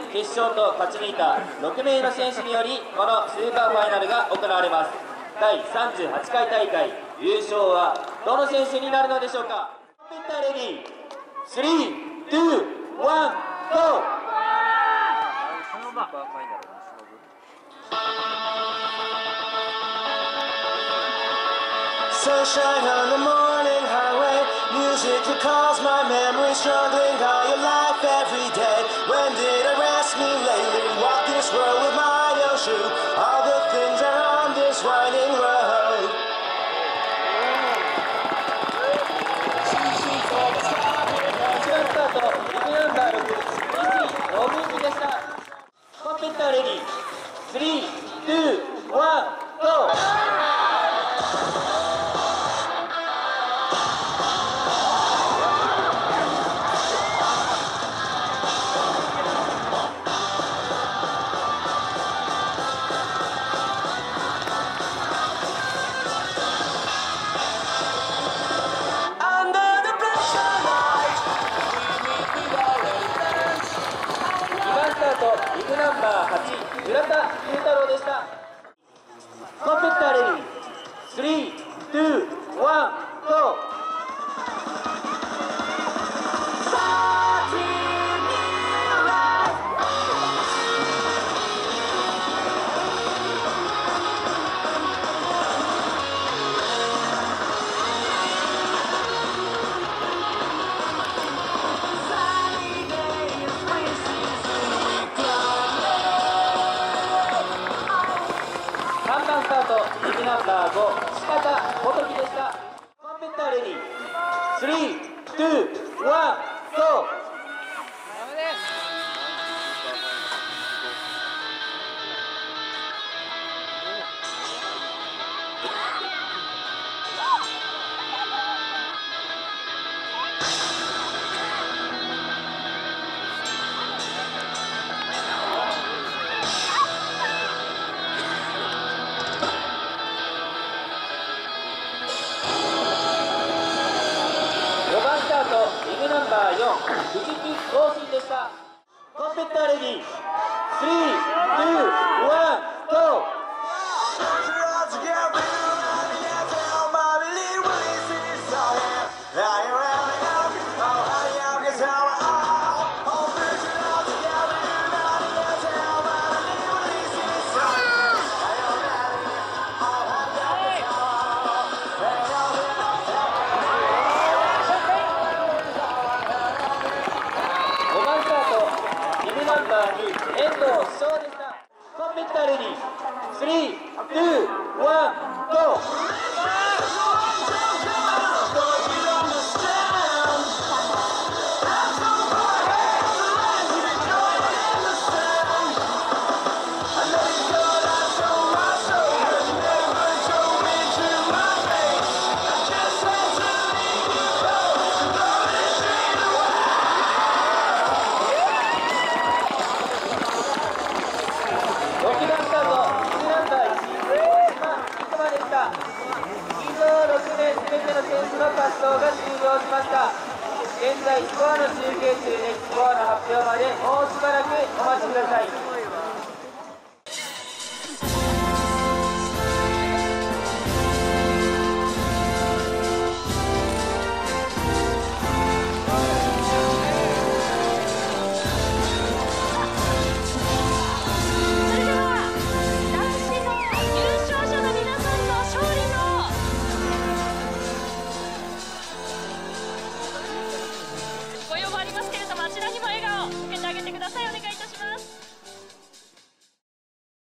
決勝と勝ち抜いた6名の選手によりこのスーパーファイナルが行われます。第38回大会優勝はどの選手になるのでしょうか。コンペッターレディー3、2、1、GO! Sunshine on the morning highway, music that calls my memory, struggling all your life every day. When did I rest me lately? Walk this world with my own shoe. All the things are on this winding road. Competitor ready, 3, 2, 1, go! ビブナンバー8、浦田裕太郎でした。コンペッターレディー、3、2、1、GO! 3番スタート、ビブナンバー5、鹿田元樹でした。コンペッターレディー、3、2、1、GO! ビブナンバー4、藤木剛信でした。コンペッターレディー、3、2、1、GO! ナンバー2、遠藤翔でした。コンペッターレディー、3、2、1、GO! の滑走が終了しました。現在スコアの集計中でスコアの発表までもうしばらくお待ちください。 あちらにも笑顔を向けてあげてください。